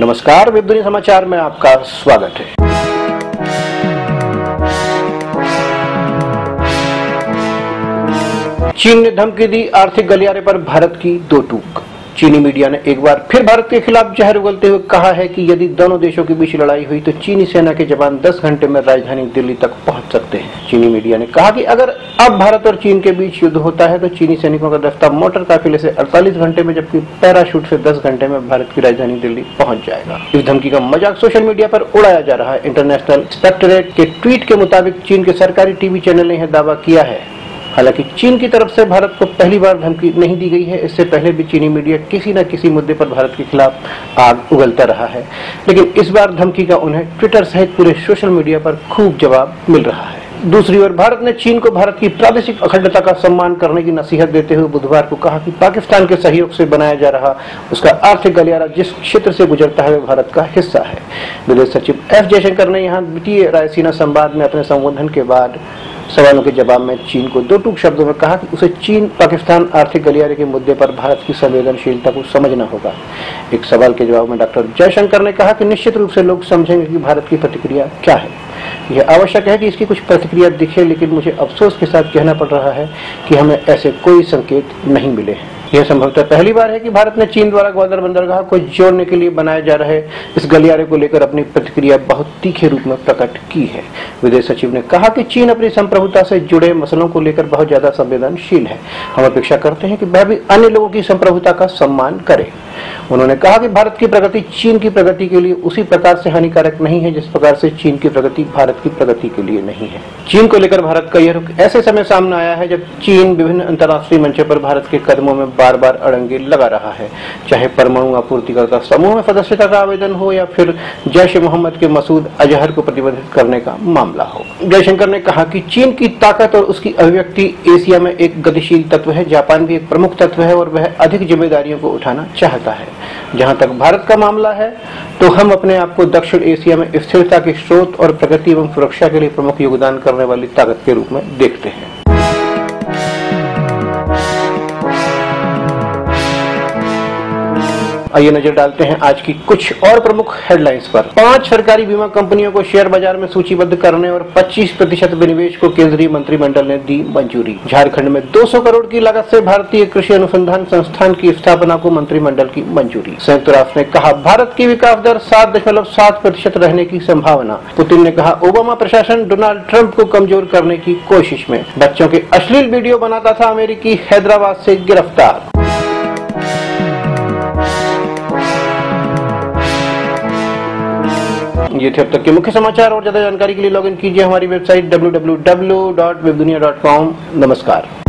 नमस्कार, वेब दुनिया समाचार में आपका स्वागत है। चीन ने धमकी दी, आर्थिक गलियारे पर भारत की दो टूक। चीनी मीडिया ने एक बार फिर भारत के खिलाफ जहर उगलते हुए कहा है कि यदि दोनों देशों के बीच लड़ाई हुई तो चीनी सेना के जवान 10 घंटे में राजधानी दिल्ली तक पहुंच सकते हैं। चीनी मीडिया ने कहा कि अगर अब भारत और चीन के बीच युद्ध होता है तो चीनी सैनिकों का दस्ता मोटर काफिले से 48 घंटे में जबकि पैराशूट से 10 घंटे में भारत की राजधानी दिल्ली पहुंच जाएगा। इस धमकी का मजाक सोशल मीडिया पर उड़ाया जा रहा है। इंटरनेशनल इंस्पेक्टरेट के ट्वीट के मुताबिक चीन के सरकारी टीवी चैनल ने यह दावा किया है। हालांकि चीन की तरफ से भारत को पहली बार धमकी नहीं दी गई है। इससे पहले भी चीनी मीडिया किसी न किसी मुद्दे पर भारत के खिलाफ आग उगलता रहा है, लेकिन इस बार धमकी का उन्हें ट्विटर सहित पूरे सोशल मीडिया पर खूब जवाब मिल रहा है। दूसरी ओर भारत ने चीन को भारत की प्रादेशिक अखंडता का सम्मान करने की नसीहत देते हुए बुधवार को कहा कि पाकिस्तान के सहयोग से बनाया जा रहा उसका आर्थिक गलियारा जिस क्षेत्र से गुजरता है वह भारत का हिस्सा है। विदेश सचिव एस जयशंकर ने यहाँ द्वितीय रायसीना संवाद में अपने संबोधन के बाद सवालों के जवाब में चीन को दो टूक शब्दों में कहा कि उसे चीन पाकिस्तान आर्थिक गलियारे के मुद्दे पर भारत की संवेदनशीलता को समझना होगा। एक सवाल के जवाब में डॉक्टर जयशंकर ने कहा कि निश्चित रूप से लोग समझेंगे कि भारत की प्रतिक्रिया क्या है। यह आवश्यक है कि इसकी कुछ प्रतिक्रिया दिखे, लेकिन मुझे अफसोस के साथ कहना पड़ रहा है कि हमें ऐसे कोई संकेत नहीं मिले हैं। यह संभवतः पहली बार है कि भारत ने चीन द्वारा ग्वादर बंदरगाह को जोड़ने के लिए बनाए जा रहे इस गलियारे को लेकर अपनी प्रतिक्रिया बहुत तीखे रूप में प्रकट की है। विदेश सचिव ने कहा कि चीन अपनी संप्रभुता से जुड़े मसलों को लेकर बहुत ज्यादा संवेदनशील है। हम अपेक्षा करते हैं कि वह भी अन्य लोगों की संप्रभुता का सम्मान करे। उन्होंने कहा कि भारत की प्रगति चीन की प्रगति के लिए उसी प्रकार से हानिकारक नहीं है जिस प्रकार से चीन की प्रगति भारत की प्रगति के लिए नहीं है। चीन को लेकर भारत का यह रुख ऐसे समय सामने आया है जब चीन विभिन्न अंतर्राष्ट्रीय मंचों पर भारत के कदमों में बार बार अड़ंगे लगा रहा है, चाहे परमाणु आपूर्तिकर्ता समूह में सदस्यता का आवेदन हो या फिर जैश ए मोहम्मद के मसूद अजहर को प्रतिबंधित करने का मामला हो। जयशंकर ने कहा कि चीन की ताकत और उसकी अभिव्यक्ति एशिया में एक गतिशील तत्व है। जापान भी एक प्रमुख तत्व है और वह अधिक जिम्मेदारियों को उठाना चाहता है। जहां तक भारत का मामला है तो हम अपने आप को दक्षिण एशिया में स्थिरता के स्रोत और प्रगति एवं सुरक्षा के लिए प्रमुख योगदान करने वाली ताकत के रूप में देखते हैं। आइए नजर डालते हैं आज की कुछ और प्रमुख हेडलाइंस पर। 5 सरकारी बीमा कंपनियों को शेयर बाजार में सूचीबद्ध करने और 25% विनिवेश को केंद्रीय मंत्रिमंडल ने दी मंजूरी। झारखंड में 200 करोड़ की लागत से भारतीय कृषि अनुसंधान संस्थान की स्थापना को मंत्रिमंडल की मंजूरी। संयुक्त राष्ट्र ने कहा भारत की विकास दर 7.7% रहने की संभावना। पुतिन ने कहा ओबामा प्रशासन डोनाल्ड ट्रंप को कमजोर करने की कोशिश में। बच्चों के अश्लील वीडियो बनाता था अमेरिकी हैदराबाद से गिरफ्तार। ये थे अब तक के मुख्य समाचार। और ज्यादा जानकारी के लिए लॉगिन कीजिए हमारी वेबसाइट www.webdunia.com। नमस्कार।